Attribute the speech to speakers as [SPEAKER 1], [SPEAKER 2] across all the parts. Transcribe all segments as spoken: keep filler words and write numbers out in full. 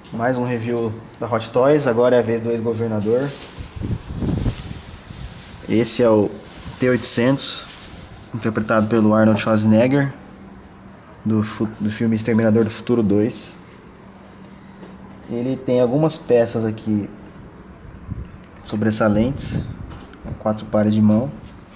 [SPEAKER 1] Mais um review da Hot Toys, agora é a vez do ex-governador. Esse é o T oitocentos, interpretado pelo Arnold Schwarzenegger, do, do filme Exterminador do Futuro dois. Ele tem algumas peças aqui sobressalentes, quatro pares de mão.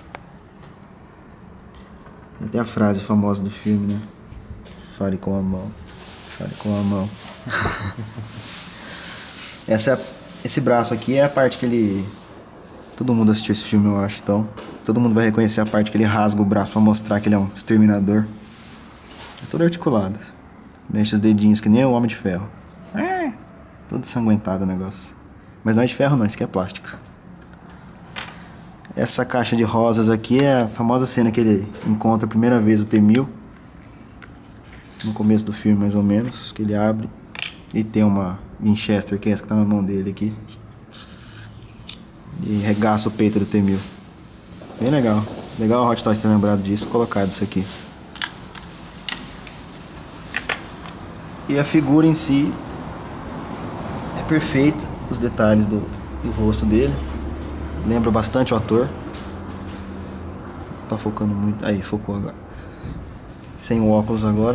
[SPEAKER 1] E tem a frase famosa do filme, né? Fale com a mão, fale com a mão. Essa é a, esse braço aqui é a parte que ele... Todo mundo assistiu esse filme, eu acho, então todo mundo vai reconhecer a parte que ele rasga o braço pra mostrar que ele é um exterminador. É todo articulado. Mexe os dedinhos que nem o Homem de Ferro. É. Todo ensanguentado o negócio. Mas não é de ferro não, isso aqui é plástico. Essa caixa de rosas aqui é a famosa cena que ele encontra a primeira vez o T mil. No começo do filme, mais ou menos, que ele abre e tem uma Winchester, que é essa que tá na mão dele aqui, e regaça o peito do T mil. Bem legal. Legal a Hot Toys ter lembrado disso, colocado isso aqui. E a figura em si é perfeita, os detalhes do, do rosto dele. Lembra bastante o ator. Tá focando muito. Aí, focou agora. Sem o óculos agora.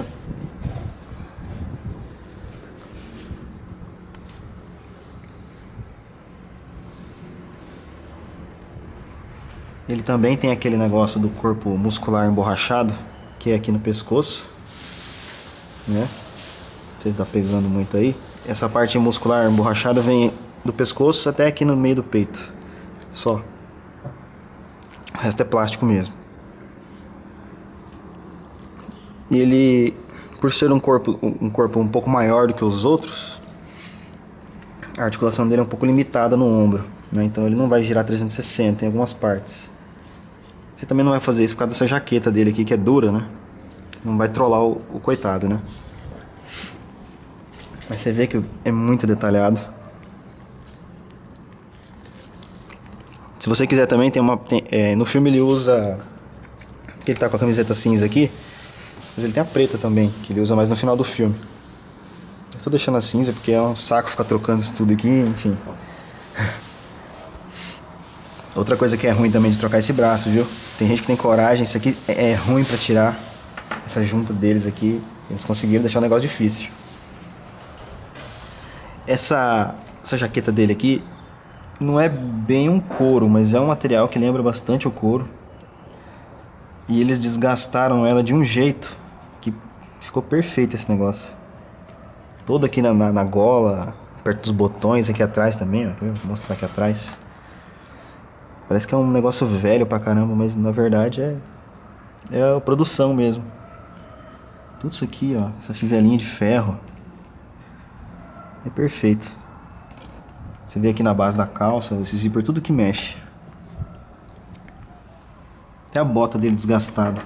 [SPEAKER 1] Ele também tem aquele negócio do corpo muscular emborrachado, que é aqui no pescoço, né? Não sei se tá pegando muito aí. Essa parte muscular emborrachada vem do pescoço até aqui no meio do peito. Só. O resto é plástico mesmo. E ele, por ser um corpo, um corpo um pouco maior do que os outros, a articulação dele é um pouco limitada no ombro, né? Então ele não vai girar trezentos e sessenta em algumas partes. Você também não vai fazer isso por causa dessa jaqueta dele aqui, que é dura, né? Não vai trollar o, o coitado, né? Mas você vê que é muito detalhado. Se você quiser também, tem uma... Tem, é, no filme ele usa... Ele tá com a camiseta cinza aqui, mas ele tem a preta também, que ele usa mais no final do filme. Eu tô deixando a cinza porque é um saco ficar trocando isso tudo aqui, enfim. Outra coisa que é ruim também de trocar esse braço, viu? Tem gente que tem coragem, isso aqui é ruim pra tirar. Essa junta deles aqui, eles conseguiram deixar o negócio difícil. Essa, essa jaqueta dele aqui não é bem um couro, mas é um material que lembra bastante o couro. E eles desgastaram ela de um jeito que ficou perfeito esse negócio. Todo aqui na, na, na gola, perto dos botões, aqui atrás também, ó. Vou mostrar aqui atrás. Parece que é um negócio velho pra caramba, mas na verdade é, é a produção mesmo. Tudo isso aqui, ó, essa fivelinha de ferro é perfeito. Você vê aqui na base da calça, esse zíper, tudo que mexe. Até a bota dele desgastada.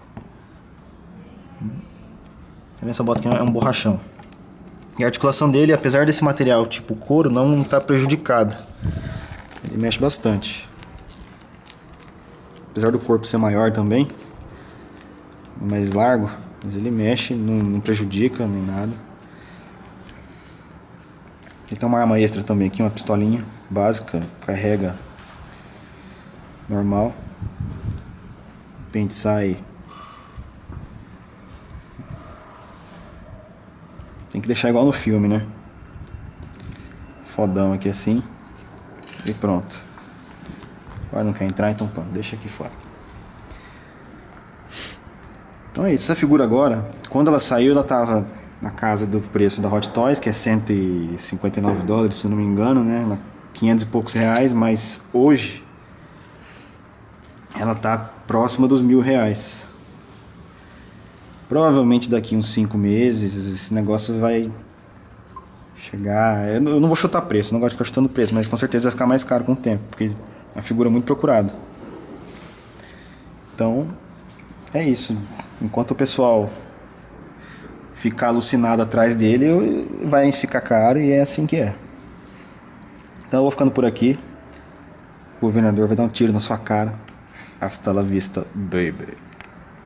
[SPEAKER 1] Você vê, essa bota aqui é um borrachão. E a articulação dele, apesar desse material tipo couro, não está prejudicada. Ele mexe bastante. Apesar do corpo ser maior também, mais largo, mas ele mexe, não, não prejudica nem nada. Ele tem uma arma extra também aqui, uma pistolinha básica, carrega normal. O pente sai. Tem que deixar igual no filme, né? Fodão aqui assim. E pronto. Agora não quer entrar, então pronto, deixa aqui fora. Então é isso, essa figura agora, quando ela saiu, ela tava na casa do preço da Hot Toys, que é cento e cinquenta e nove dólares, se não me engano, né? quinhentos e poucos reais, mas hoje ela tá próxima dos mil reais. Provavelmente daqui uns cinco meses esse negócio vai chegar... Eu não vou chutar preço, não gosto de ficar chutando preço, mas com certeza vai ficar mais caro com o tempo, porque é uma figura muito procurada. Então, é isso. Enquanto o pessoal ficar alucinado atrás dele, vai ficar caro e é assim que é. Então eu vou ficando por aqui. O governador vai dar um tiro na sua cara. Hasta la vista, baby.